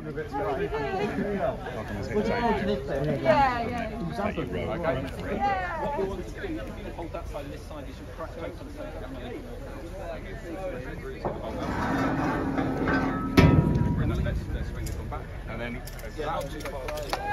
What you want to do, hold that side and this side, you should crack both on the side. Let's swing this one back. And then, not too far.